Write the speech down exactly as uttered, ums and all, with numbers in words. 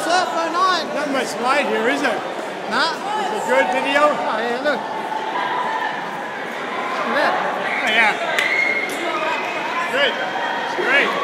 Surfer nine. Not much light here, is there? Nah. Is it good video? Oh yeah, look. Look at that. Oh yeah. Great. Great.